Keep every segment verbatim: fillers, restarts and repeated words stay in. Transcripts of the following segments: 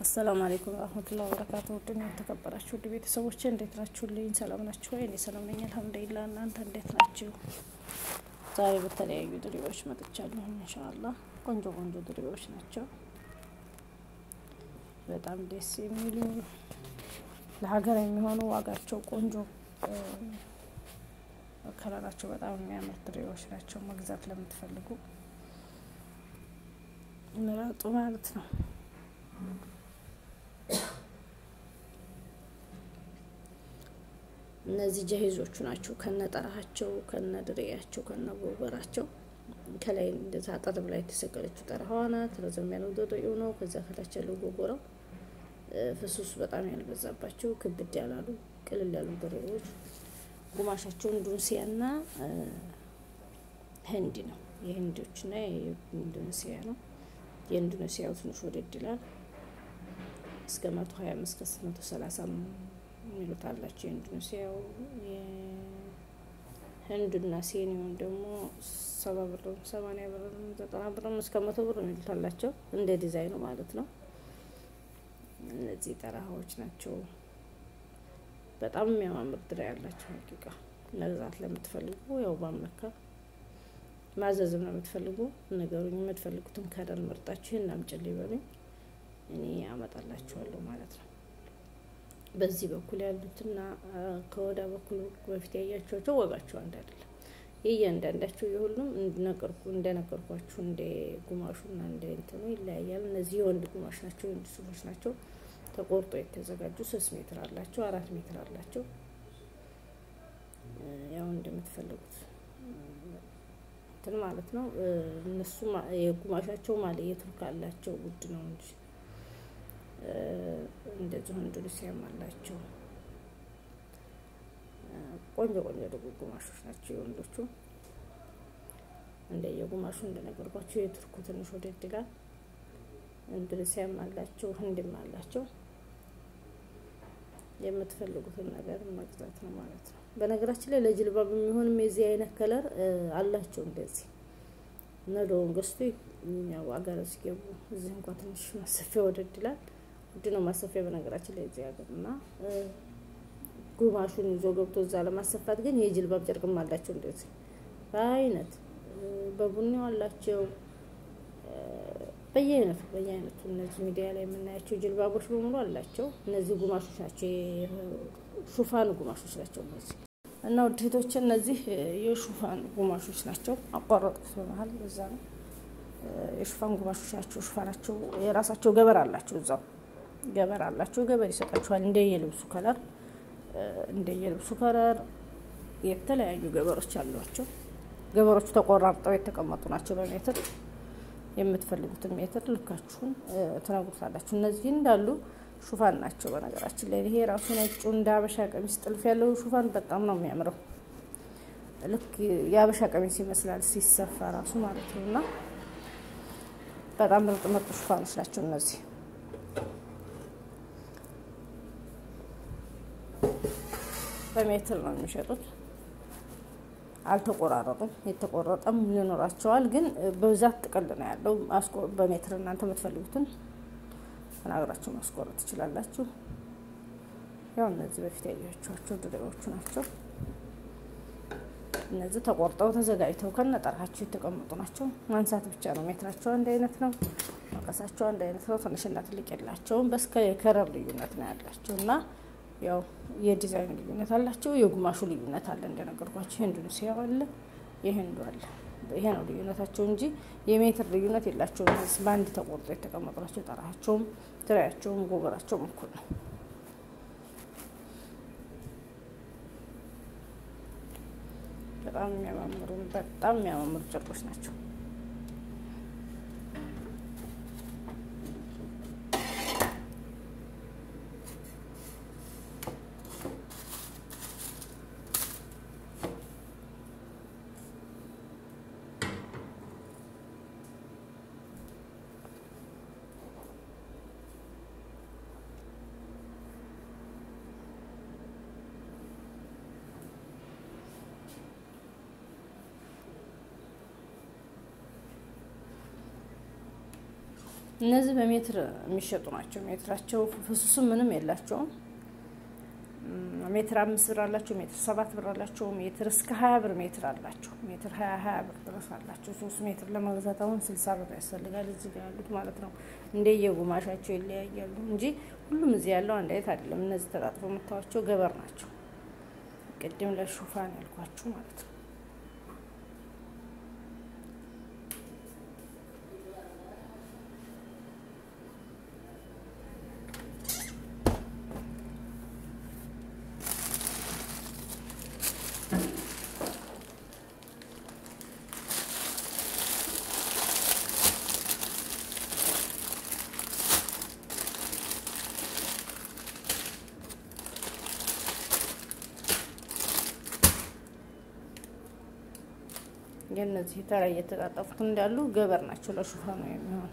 السلام عليكم ورحمة الله وبركاته. ودنا تكبراشوا دي ቤተሰቦቼ እንዴት ናችሁ? ልኝ ሰላም ናችሁ ወይ? እኔ ሰላም ነኝ አልሐምዱሊላህ። እናንተ እንዴት ናችሁ? ዛሬ በተለያዩ ድሪዎች መጥቻለሁ ኢንሻአላህ። ቆንጆ ቆንጆ ድሪዎች ናቸው። በጣም ደስ የሚሉ ለሀገር የሚሆኑ ዋጋቸው ቆንጆ ከለራቸው በጣም የሚያምር ድሪዎች ናቸው። መግዛት ለምትፈልጉ ምራጡ ማለት ነው። እነዚህ ጀሂዞቹ ናቸው ከነጠራቸው ከነድሪያቸው ከነቦበራቸው ከላይ እንደዛ አጠጥብ ላይ ተሰቀለችው ጠራዋና ተረዘም ያለው ድሪው ነው። ከዛ ከታች ያለው ቦቦራው ፍሱስ በጣም ያልበዛባቸው ክብድ ያላሉ ቅልል ያሉ ድሪዎች ጉማሻቸው ኢንዶኔሲያና ህንዲ ነው። የህንዶችና የኢንዶኔሲያ ነው። የኢንዶኔሲያው ትንሽ ወደድ ይላል እስከ መቶ ሃያ አምስት እስከ መቶ ሰላሳ ሚሉት አላቸው። ኢንዶኔሲያው የህንድና ሲኒውን ደግሞ ሰባ ብር ሰማንያ ብር ዘጠና ብር እስከ መቶ ብር ሚሉት አላቸው እንደ ዲዛይኑ ማለት ነው። እነዚህ ጠራዎች ናቸው። በጣም የሚያማምር ድራ ያላቸው ሐቂቃ መግዛት ለምትፈልጉ ያው ባመካ ማዘዝም ለምትፈልጉ ነገሩኝ የምትፈልጉትን ከለር መርጣችሁ እና አምጪልኝ በሉኝ እኔ አመጣላችኋለሁ ማለት ነው። በዚህ በኩል ያሉትና ከወዳ በኩል በፊት ያያችኋቸው ወጋቸው አንድ አይደለም። እያንዳንዳቸው የሁሉም እንደነገርኩ እንደነገርኳችሁ እንደ ጉማሹና እንደ እንትኑ ይለያያል። እነዚህ የወንድ ጉማሽ ናቸው፣ የወንድ ሱፎች ናቸው። ተቆርጦ የተዘጋጁ ሶስት ሜትር አላቸው፣ አራት ሜትር አላቸው። ያው እንደምትፈልጉት እንትን ማለት ነው። እነሱ የጉማሻቸው ማለት የቱርክ አላቸው ውድ ነው እንጂ እንደዚህ ኢንዶኔሲያ ማላቸው ቆንጆ ቆንጆ ጉማሾች ናቸው የወንዶቹ። እንደ የጉማሹ እንደነገርኳችሁ የቱርኩ ትንሽ ወደድ ይላል። ኢንዶኔሲያ ማላቸው ህንድም አላቸው። የምትፈልጉትን ነገር መግዛት ነው ማለት ነው። በነገራችን ላይ ለጅልባብ የሚሆንም የዚህ አይነት ከለር አላቸው። እንደዚህ ነዶን ገስቱ ያው አገር ሲገቡ እዚህ እንኳን ትንሽ ማሰፊያ ወደድ ይላል። ድነው ማሰፊያ በነገራችን ላይ እዚህ ያገርና ጉማሹን ይዞ ገብቶ እዛ ለማሰፋት ግን የጅልባብ ጨርቅም አላቸው። እንደዚህ አይነት በቡኒው አላቸው። በየአይነቱ በየአይነቱ እነዚህ ሚዲያ ላይ የምናያቸው ጅልባቦች በሙሉ አላቸው። እነዚህ ጉማሾች ናቸው፣ ሹፋን ጉማሾች ናቸው እነዚህ እና ወድህቶች እነዚህ የሹፋን ጉማሾች ናቸው። አቋራጥኩት በመሃል እዛ ነው የሹፋን ጉማሾች ናቸው። ሹፋናቸው የራሳቸው ገበር አላቸው፣ እዛው ገበር አላቸው። ገበር ይሰጣቸዋል እንደ የልብሱ ከለር እንደ የልብሱ ከለር የተለያዩ ገበሮች አሏቸው። ገበሮቹ ተቆራርጠው የተቀመጡ ናቸው በሜትር የምትፈልጉት ሜትር ልካችሁን ተናግሩታላችሁ። እነዚህ እንዳሉ ሹፋን ናቸው። በነገራችን ላይ ይሄ ራሱ ነጭ እንደ አበሻ ቀሚስ ጥልፍ ያለው ሹፋን በጣም ነው የሚያምረው። ልክ የአበሻ ቀሚስ ይመስላል ሲሰፋ ራሱ ማለት ነውና በጣም ምርጥ ምርጥ ሹፋኖች ናቸው እነዚህ። በሜትር ነው የሚሸጡት። አልተቆራረጡም። የተቆረጠም ይኖራቸዋል ግን በዛት ጥቅል ነው ያለው። አስቆ በሜትር እናንተ የምትፈልጉትን ተናግራችሁ ማስቆረጥ ትችላላችሁ። ያው እነዚህ በፊት ያያችኋቸው ድሬዎቹ ናቸው። እነዚህ ተቆርጠው ተዘጋጅተው ከነጠራቸው የተቀመጡ ናቸው። ማንሳት ብቻ ነው። ሜትራቸው አንድ አይነት ነው። መቀሳቸው አንድ አይነት ነው። ትንሽና ትልቅ የላቸውም። በስከ የከለር ልዩነት ነው ያላቸውና ያው የዲዛይን ልዩነት አላቸው። የጉማሹ ልዩነት አለ እንደነገርኳችሁ። ኢንዶኔሲያ አለ፣ የህንዱ አለ። ይሄ ነው ልዩነታቸው እንጂ የሜትር ልዩነት የላቸውም። በአንድ ተቆርጦ የተቀመጡ ናቸው። ጠራቸውም ትራያቸውም ጎበራቸውም እኩል ነው። በጣም የሚያማምሩ በጣም የሚያማምሩ ጨርቆች ናቸው። እነዚህ በሜትር የሚሸጡ ናቸው ሜትራቸው ፍሱስ ምንም የላቸው ሜትር አምስት ብር አላቸው ሜትር ሰባት ብር አላቸው ሜትር እስከ ሃያ ብር ሜትር አላቸው ሜትር ሃያ ሃያ ብር ድረስ አላቸው ሶስት ሜትር ለመግዛት አሁን ስልሳ ብር ያስፈልጋል እዚህ ጋር ያሉት ማለት ነው እንደየጉማሻቸው ይለያያሉ እንጂ ሁሉም እዚህ ያለው አንድ አይነት አይደለም እነዚህ ተጣጥፈው መታወቸው ገበር ናቸው ቅድም ለሹፋን ያልኳችሁ ማለት ነው የነዚህ ተራ እየተጣጣፉት እንዳሉ ገበር ናቸው ለሹፋኑ የሚሆን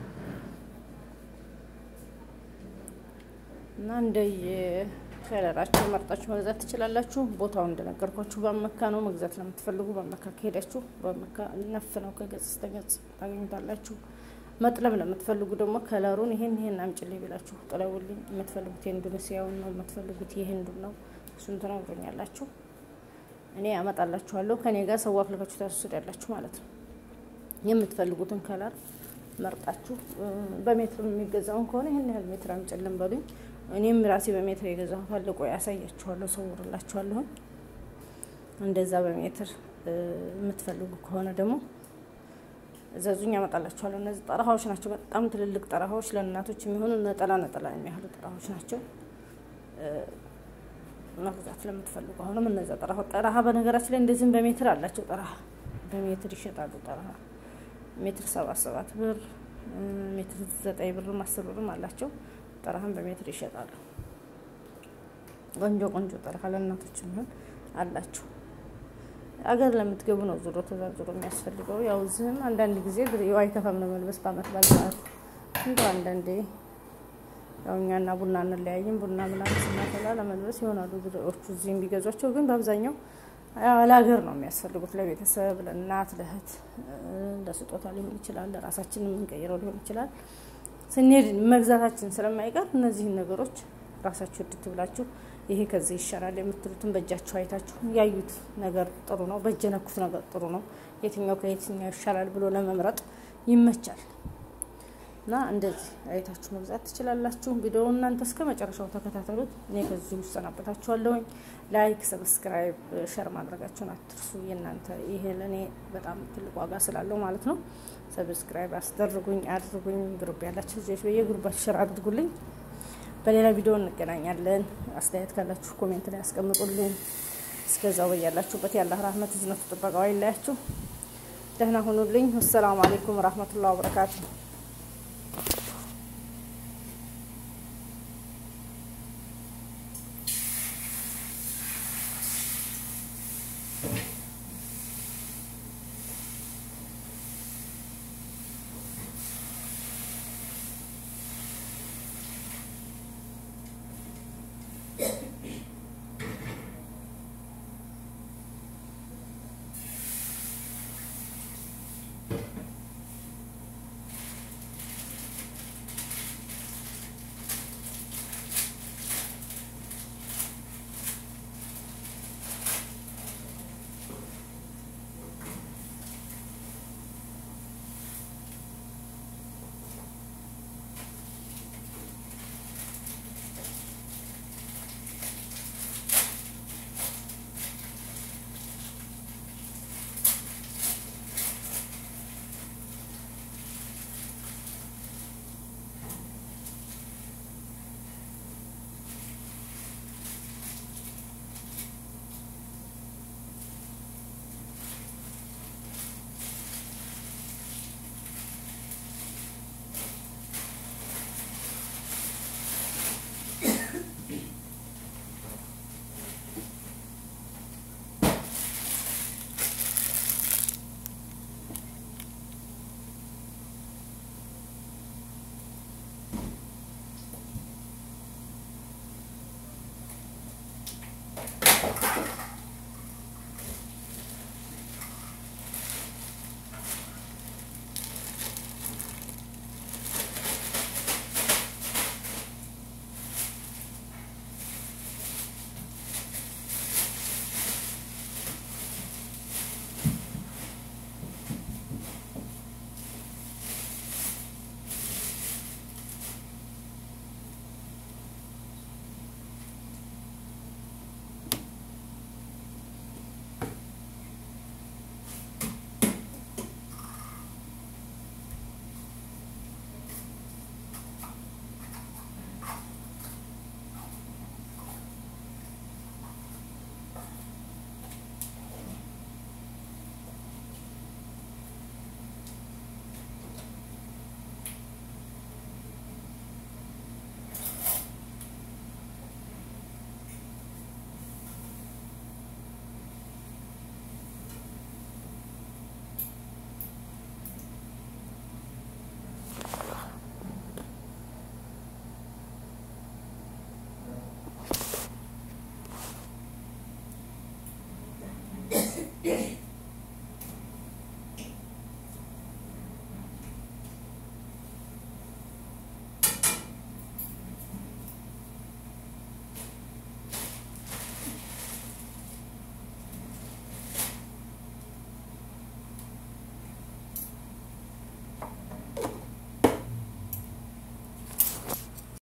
እና እንደየ ከለራቸው መርጣችሁ መግዛት ትችላላችሁ ቦታው እንደነገርኳችሁ በመካ ነው መግዛት ለምትፈልጉ በመካ ከሄዳችሁ በመካ ነፍ ነው ከገጽ እስከ ገጽ ታገኙታላችሁ መጥለብ ለምትፈልጉ ደግሞ ከለሩን ይሄን ይሄን አምጪልኝ ብላችሁ ጥለውልኝ የምትፈልጉት ኢንዶኔሲያውን ነው የምትፈልጉት ይሄንዱን ነው እሱን ተናግሮኛላችሁ እኔ አመጣላችኋለሁ ከኔ ጋር ሰው አፍልካችሁ ታስወዳላችሁ ማለት ነው የምትፈልጉትን ከለር መርጣችሁ በሜትር የሚገዛውን ከሆነ ይሄን ያህል ሜትር አምጪልን በሉኝ እኔም ራሴ በሜትር የገዛው ፈልቆ ያሳያችኋለሁ ሰውርላችኋለሁ እንደዛ በሜትር የምትፈልጉ ከሆነ ደግሞ እዛዙኛ አመጣላችኋለሁ እነዚህ ጠራሃዎች ናቸው በጣም ትልልቅ ጠራሃዎች ለእናቶች የሚሆኑ ነጠላ ነጠላ የሚያህሉ ጠራሃዎች ናቸው መግዛት ለምትፈልጉ አሁንም እነዛ ጠራሃ ጠራሃ በነገራችን ላይ እንደዚህም በሜትር አላቸው ጠራሃ በሜትር ይሸጣሉ ጠራሃ ሜትር ሰባት ሰባት ብር ሜትር ዘጠኝ ብር አስር ብር አላቸው ጠራሃን በሜትር ይሸጣሉ ቆንጆ ቆንጆ ጠራሃ ለእናቶች ምን አላቸው አገር ለምትገቡ ነው ዙሮ ተዛዝሮ የሚያስፈልገው ያው ዝም አንዳንድ ጊዜ ያው አይከፋም ነው መልበስ ባመት ባልባት እንዴ አንዳንዴ ያውኛና ቡና እንለያይም ቡና ምናምን ስናፈላ ለመልበስ ይሆናሉ ድሮቹ እዚህም ቢገዟቸው ግን በአብዛኛው ለሀገር ነው የሚያስፈልጉት ለቤተሰብ ለእናት ለእህት ለስጦታ ሊሆን ይችላል ለራሳችንን እንቀይረው ሊሆን ይችላል ስንሄድ መግዛታችን ስለማይቀር እነዚህ ነገሮች ራሳችሁ ድትብላችሁ ይሄ ከዚህ ይሻላል የምትሉትን በእጃችሁ አይታችሁ ያዩት ነገር ጥሩ ነው በእጀነኩት ነገር ጥሩ ነው የትኛው ከየትኛው ይሻላል ብሎ ለመምረጥ ይመቻል ና እንደዚህ አይታችሁ መግዛት ትችላላችሁ ቪዲዮውን እናንተ እስከ መጨረሻው ተከታተሉት እኔ ከዚህ ውስጥ ላይክ ሰብስክራይብ ሼር ማድረጋችሁን አትርሱ የናንተ ይሄ ለኔ በጣም ትልቅ ዋጋ ስላለው ማለት ነው ሰብስክራይብ አስደርጉኝ አድርጉኝ ግሩፕ ያላችሁ ልጆች በየግሩፓችሁ ሼር አድርጉልኝ በሌላ ቪዲዮ እንገናኛለን አስተያየት ካላችሁ ኮሜንት ላይ አስቀምጡልኝ እስከዛው በያላችሁበት ያላህ ረህመት ዝነቱ ጥበቃው አይለያችሁ ደህና ሁኑልኝ ወሰላሙ አለይኩም ወራህመቱላሂ ወበረካቱ